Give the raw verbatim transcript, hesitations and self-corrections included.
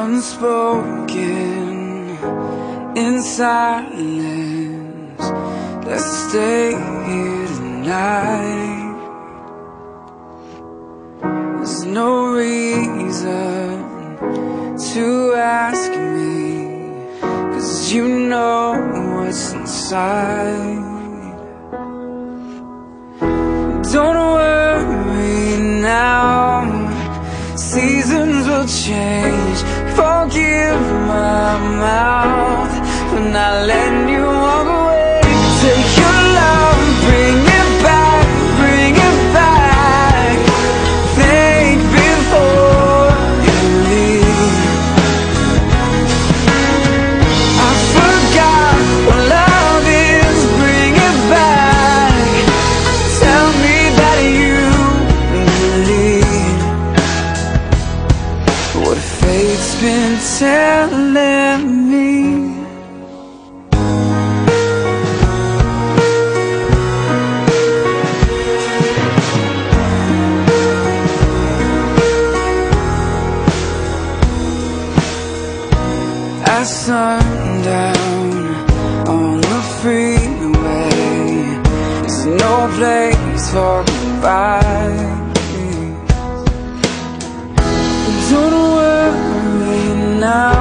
unspoken in silence. Let's stay here tonight. There's no reason to ask me, 'cause you know what's inside. Don't worry now, seasons will change. Forgive my mouth for not letting you walk away. Take your love, bring it back, bring it back. Think before you leave. I forgot what love is, bring it back. Tell me that you believe what fate's been telling me. At sundown on the freeway, there's no place for goodbye. Don't worry now,